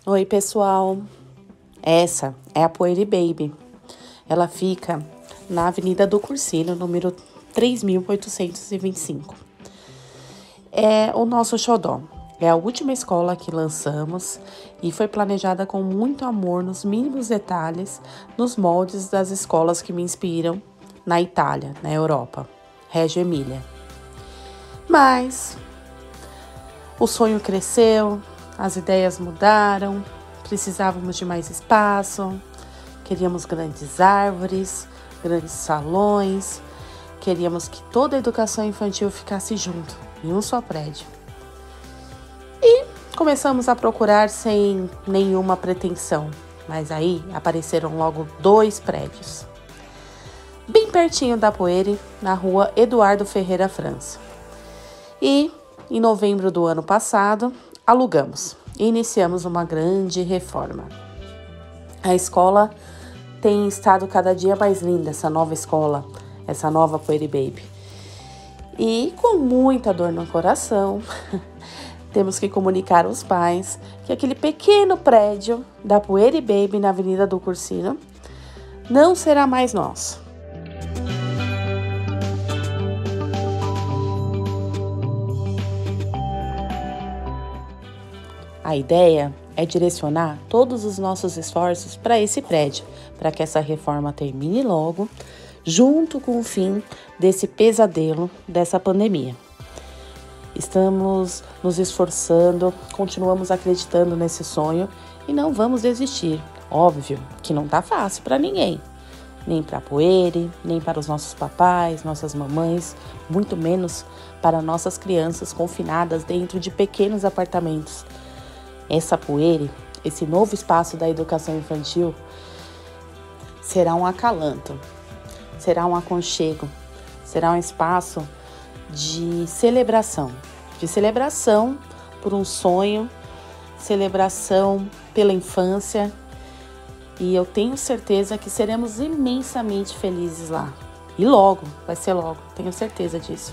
Oi, pessoal. Essa é a Poeri Baby. Ela fica na Avenida do Cursino, número 3825. É o nosso xodó. É a última escola que lançamos e foi planejada com muito amor nos mínimos detalhes, nos moldes das escolas que me inspiram na Itália, na Europa, Reggio Emília. Mas o sonho cresceu, as ideias mudaram, precisávamos de mais espaço, queríamos grandes árvores, grandes salões, queríamos que toda a educação infantil ficasse junto, em um só prédio. E começamos a procurar sem nenhuma pretensão, mas aí apareceram logo 2 prédios. Bem pertinho da Poeri, na rua Eduardo Ferreira França. E, em novembro do ano passado, alugamos e iniciamos uma grande reforma. A escola tem estado cada dia mais linda, essa nova escola, essa nova Poeri Baby. E com muita dor no coração, temos que comunicar aos pais que aquele pequeno prédio da Poeri Baby na Avenida do Cursino não será mais nosso. A ideia é direcionar todos os nossos esforços para esse prédio, para que essa reforma termine logo, junto com o fim desse pesadelo dessa pandemia. Estamos nos esforçando, continuamos acreditando nesse sonho e não vamos desistir. Óbvio que não tá fácil para ninguém, nem para a Poeri, nem para os nossos papais, nossas mamães, muito menos para nossas crianças confinadas dentro de pequenos apartamentos. Essa Poeri, esse novo espaço da educação infantil, será um acalanto, será um aconchego, será um espaço de celebração por um sonho, celebração pela infância, e eu tenho certeza que seremos imensamente felizes lá. E logo, vai ser logo, tenho certeza disso.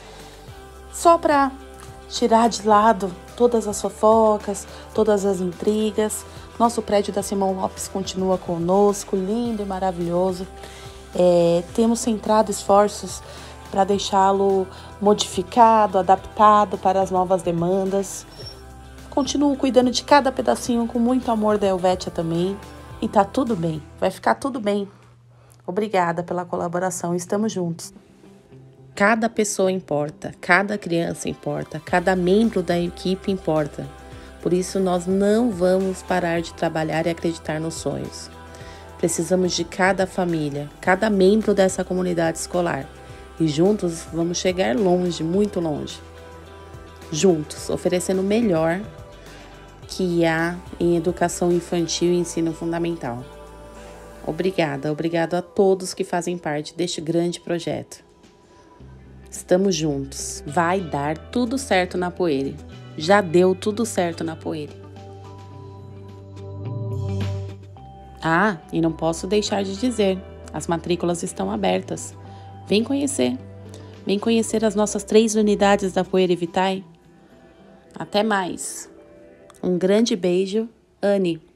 Só para tirar de lado todas as fofocas, todas as intrigas, nosso prédio da Simão Lopes continua conosco, lindo e maravilhoso. Temos centrado esforços para deixá-lo modificado, adaptado para as novas demandas. Continuo cuidando de cada pedacinho com muito amor da Helvétia também. E tá tudo bem, vai ficar tudo bem. Obrigada pela colaboração, estamos juntos. Cada pessoa importa, cada criança importa, cada membro da equipe importa. Por isso nós não vamos parar de trabalhar e acreditar nos sonhos. Precisamos de cada família, cada membro dessa comunidade escolar. E juntos vamos chegar longe, muito longe. Juntos, oferecendo o melhor que há em educação infantil e ensino fundamental. Obrigada a todos que fazem parte deste grande projeto. Estamos juntos. Vai dar tudo certo na Poeri. Já deu tudo certo na Poeri. Ah, e não posso deixar de dizer, as matrículas estão abertas. Vem conhecer as nossas 3 unidades da Poeri Vitae. Até mais. Um grande beijo, Anne.